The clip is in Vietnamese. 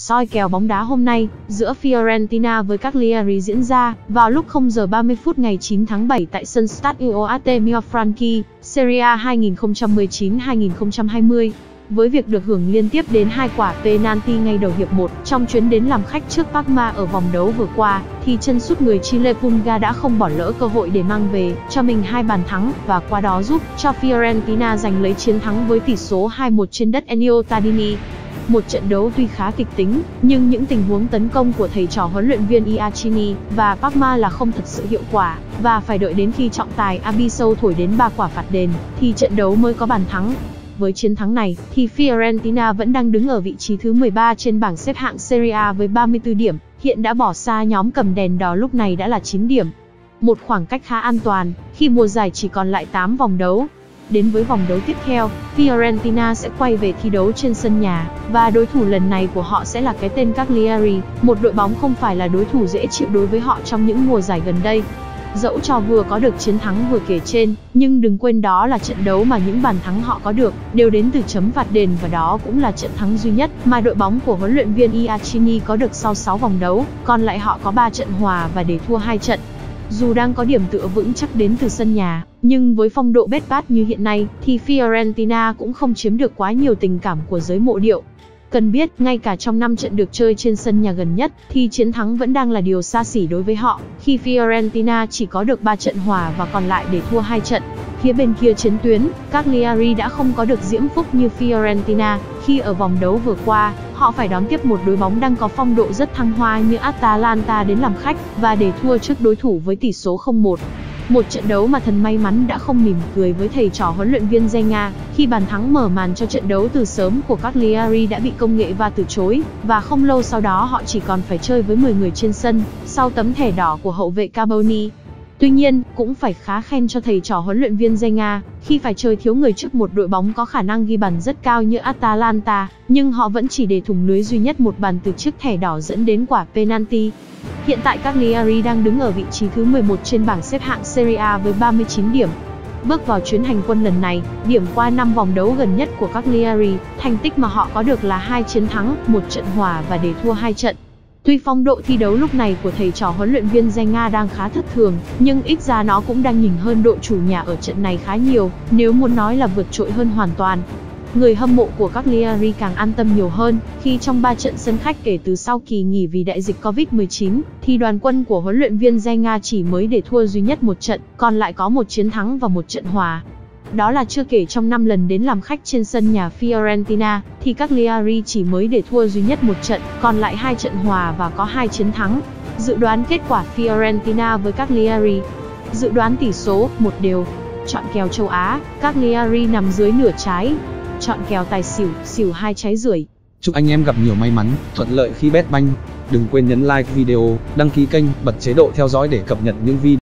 soi kèo bóng đá hôm nay giữa Fiorentina với Cagliari diễn ra vào lúc 0 giờ 30 phút ngày 9 tháng 7 tại sân Stadio Artemio Franchi, Serie A 2019-2020. Với việc được hưởng liên tiếp đến 2 quả penalty ngay đầu hiệp 1 trong chuyến đến làm khách trước Parma ở vòng đấu vừa qua, thì chân sút người Chile Pulga đã không bỏ lỡ cơ hội để mang về cho mình 2 bàn thắng và qua đó giúp cho Fiorentina giành lấy chiến thắng với tỷ số 2-1 trên đất Ennio Tardini. Một trận đấu tuy khá kịch tính, nhưng những tình huống tấn công của thầy trò huấn luyện viên Iachini và Parma là không thật sự hiệu quả, và phải đợi đến khi trọng tài Abisou thổi đến 3 quả phạt đền, thì trận đấu mới có bàn thắng. Với chiến thắng này, thì Fiorentina vẫn đang đứng ở vị trí thứ 13 trên bảng xếp hạng Serie A với 34 điểm, hiện đã bỏ xa nhóm cầm đèn đỏ lúc này đã là 9 điểm. Một khoảng cách khá an toàn, khi mùa giải chỉ còn lại 8 vòng đấu. Đến với vòng đấu tiếp theo, Fiorentina sẽ quay về thi đấu trên sân nhà, và đối thủ lần này của họ sẽ là cái tên Cagliari, một đội bóng không phải là đối thủ dễ chịu đối với họ trong những mùa giải gần đây. Dẫu cho vừa có được chiến thắng vừa kể trên, nhưng đừng quên đó là trận đấu mà những bàn thắng họ có được đều đến từ chấm phạt đền, và đó cũng là trận thắng duy nhất mà đội bóng của huấn luyện viên Iachini có được sau 6 vòng đấu, còn lại họ có 3 trận hòa và để thua 2 trận. Dù đang có điểm tựa vững chắc đến từ sân nhà, nhưng với phong độ bết bát như hiện nay, thì Fiorentina cũng không chiếm được quá nhiều tình cảm của giới mộ điệu. Cần biết, ngay cả trong 5 trận được chơi trên sân nhà gần nhất, thì chiến thắng vẫn đang là điều xa xỉ đối với họ, khi Fiorentina chỉ có được 3 trận hòa và còn lại để thua 2 trận. Phía bên kia chiến tuyến, Cagliari đã không có được diễm phúc như Fiorentina, khi ở vòng đấu vừa qua, họ phải đón tiếp một đối bóng đang có phong độ rất thăng hoa như Atalanta đến làm khách, và để thua trước đối thủ với tỷ số 0-1. Một trận đấu mà thần may mắn đã không mỉm cười với thầy trò huấn luyện viên Zenga, khi bàn thắng mở màn cho trận đấu từ sớm của Cagliari đã bị công nghệ VAR từ chối, và không lâu sau đó họ chỉ còn phải chơi với 10 người trên sân, sau tấm thẻ đỏ của hậu vệ Carboni. Tuy nhiên, cũng phải khá khen cho thầy trò huấn luyện viên Zenga, khi phải chơi thiếu người trước một đội bóng có khả năng ghi bàn rất cao như Atalanta, nhưng họ vẫn chỉ để thủng lưới duy nhất một bàn từ chiếc thẻ đỏ dẫn đến quả penalty. Hiện tại Cagliari đang đứng ở vị trí thứ 11 trên bảng xếp hạng Serie A với 39 điểm. Bước vào chuyến hành quân lần này, điểm qua 5 vòng đấu gần nhất của Cagliari, thành tích mà họ có được là 2 chiến thắng, 1 trận hòa và để thua 2 trận. Tuy phong độ thi đấu lúc này của thầy trò huấn luyện viên Zenga đang khá thất thường, nhưng ít ra nó cũng đang nhỉnh hơn đội chủ nhà ở trận này khá nhiều, nếu muốn nói là vượt trội hơn hoàn toàn. Người hâm mộ của Cagliari càng an tâm nhiều hơn, khi trong 3 trận sân khách kể từ sau kỳ nghỉ vì đại dịch Covid-19, thì đoàn quân của huấn luyện viên Zenga chỉ mới để thua duy nhất 1 trận, còn lại có 1 chiến thắng và 1 trận hòa. Đó là chưa kể trong 5 lần đến làm khách trên sân nhà Fiorentina, thì Cagliari chỉ mới để thua duy nhất 1 trận, còn lại 2 trận hòa và có 2 chiến thắng. Dự đoán kết quả Fiorentina với Cagliari. Dự đoán tỷ số 1-1. Chọn kèo châu Á, Cagliari nằm dưới nửa trái. Chọn kèo tài xỉu, xỉu 2 trái rưỡi. Chúc anh em gặp nhiều may mắn, thuận lợi khi bet banh. Đừng quên nhấn like video, đăng ký kênh, bật chế độ theo dõi để cập nhật những video